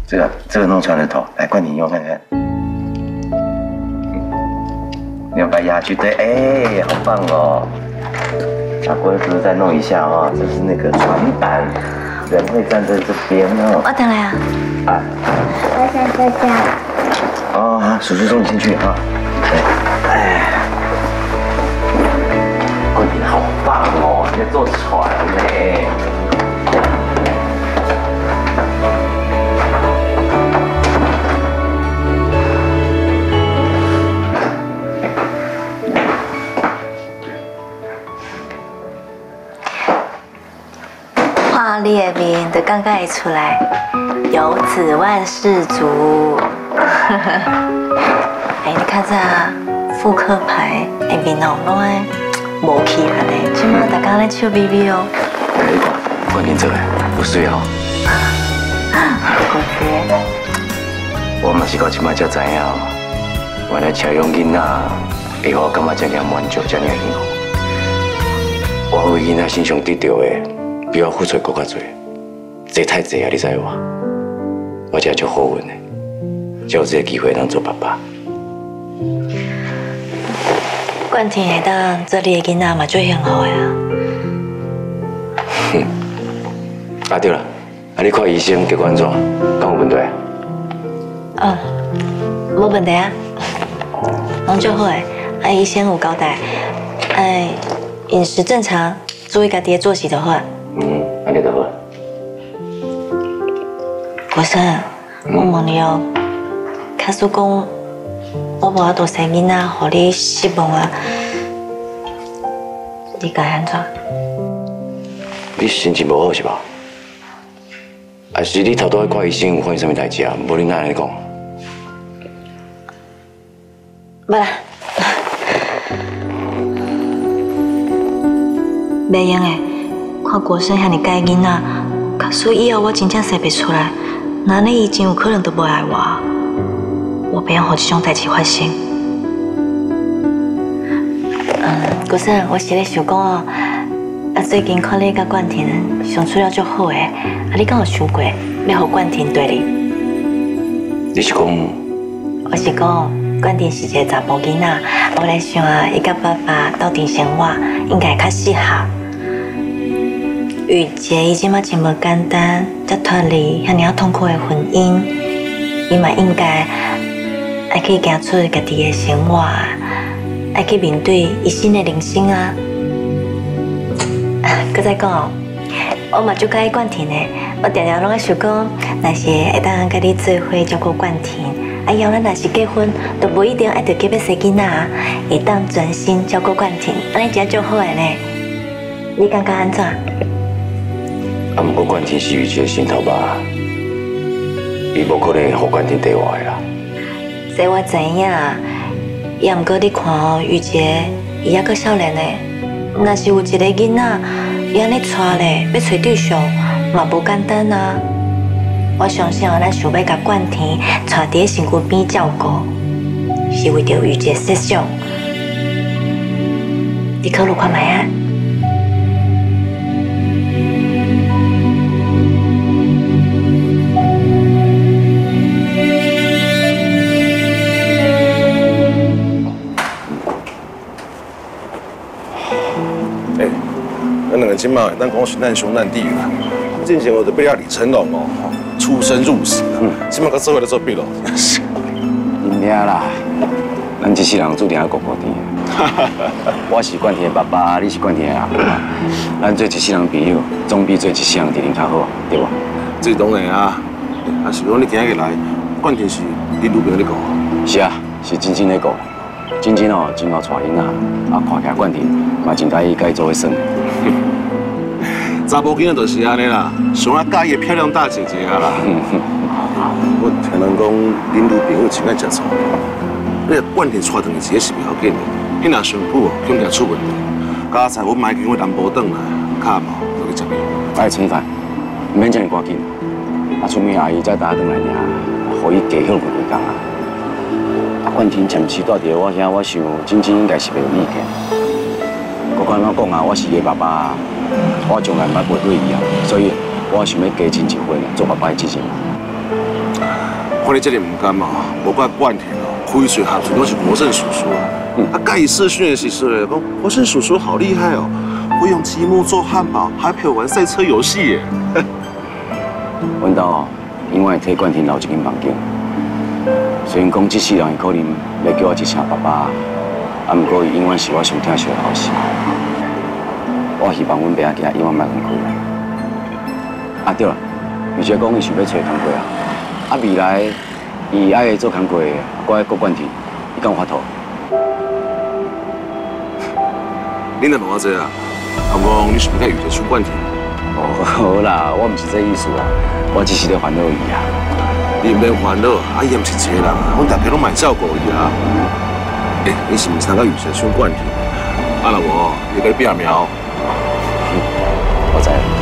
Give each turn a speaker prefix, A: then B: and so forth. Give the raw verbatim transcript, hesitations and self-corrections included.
A: 这个这个弄船的头，来冠廷用看看。你要把它压去，对，哎，好棒哦！把锅子再弄一下哦，这是那个船板，人会站在这边哦。
B: 我等来啊。
A: 啊。
C: 我想睡觉。
A: 哦，好，叔叔送你进去哈。哎，冠廷好棒哦，你在坐船呢。
B: 看你的面，就感觉会出来，有子万事足。哎，你看这复刻牌的面哦，拢爱无气汉的，即马大家咧笑眯眯哦。
A: 哎，你讲，冠廷这个有水哦。
B: 好些。
A: 我嘛是到即摆才知影，原来饲养囡仔会互感觉这样满足，这样幸福。我为囡仔身上得到的。比我付出更加多，这太济啊！你知无？我真足好运的，才有这个机会当做爸爸。
B: 冠廷会当做你的囡仔嘛，最幸福的啊。
A: 哼，啊对了，啊你看医生结果安怎？敢有问题？
B: 嗯，无问题啊，拢足好的。啊，医生有交代，哎，饮食正常，注意家己的作息就好。
A: 嗯，安尼就好。
B: 国生，我问你哦，假使讲我无法度生囡仔，互你失望啊，你该安怎？
A: 你心情无好是吧？还是你头拄去看医生有发现什么代志啊？无你哪安尼讲？
B: 无啦，袂用诶。看国生遐尼介囡仔，假使以后我真正生不出来，那你伊真有可能都不爱我。我不要让这种代志发生。嗯，国生，我是咧想讲哦，啊，最近看你甲冠廷相处了足好诶，啊，你敢有想过要互冠廷对你？
A: 你是讲？
B: 我是讲，冠廷是一个查甫囡仔，我来想啊，伊甲爸爸斗阵生活应该较适合。玉洁伊即马真无简单，才脱离遐尔痛苦的婚姻，伊嘛应该爱去行出家己的生活，爱去面对伊新的人生啊！搁再讲，我嘛足介意冠廷的，我常常拢爱想讲，若是会当甲你做伙照顾冠廷，啊以后咱若是结婚，都无一定爱着急要生囡仔，会当专心照顾冠廷，安尼真足好的呢。你感觉安怎？
A: 啊，不过冠廷是玉洁心头吧，伊无可能会互冠廷对我的啦。
B: 这我知影，也毋过你看哦，玉洁伊还阁少年呢，若是有一个囡仔，伊安尼带咧，要找对象嘛无简单啊。我相信哦，咱想要甲冠廷带伫身躯边照顾，是为着玉洁设想。你考虑看卖啊？
D: 咱两个今嘛，咱讲是难兄难弟啦。之前我就被阿李成龙哦，出生入死啦，今嘛个做伙来做笔咯。
A: 因遐啦，咱一世人注定要孤孤单。我是冠廷的爸爸，你是冠廷的阿妈，咱做一世人朋友，总比做一世人敌人较好，对无？
D: 这当然啊，啊是讲你今日来，冠廷是你女朋友咧讲。
A: 是啊，是真真咧讲。真真哦，真好带囡仔，啊看起来冠廷嘛真介意甲伊做伙耍。
D: 查甫囡仔就是安尼啦，上啊介意漂亮大姐姐啊啦。我听人讲，恁女朋友真爱食醋，你冠廷带回去这是袂要紧的，迄若上铺恐惊出问题。刚才我买经过南部转来，卡无落去食面。
A: 爱吃饭，唔免这么赶紧。啊，厝边阿姨才打转来尔，互伊加休困几工啊。啊，冠廷暂时住伫我遐，我想真真应该是袂有意见。我敢怎讲啊？我是伊爸爸，我从来毋捌背对伊啊，所以我想要加亲一份做爸爸的责任。
D: 看你这个唔甘嘛，无怪冠廷哦，开水下全都是国胜叔叔啊。啊，盖视讯的时说嘞，讲国胜叔叔好厉害哦，会用积木做汉堡，还陪我玩赛车游戏耶。
A: 阮兜哦，永远会替冠廷留一间房间。虽然讲这世人可能要叫我一声爸爸，啊，不过伊永远是我上疼惜的后事。我希望阮爸仔永远莫分开。啊对了，而且讲伊想要找工作啊，啊未来伊爱做工作，我爱顾冠廷，伊敢有法度？
D: 你哪弄啊这啊？阿公，你是不是遇着出冠廷？
A: 哦，好啦，我唔是这意思啦，我只是在烦恼伊啊。
D: 你唔免烦恼，阿姨唔是这人啊，阮大家拢蛮照顾伊啊。诶，你是唔是参加遇着出冠廷？啊，若无，你甲你变苗。
A: 我知。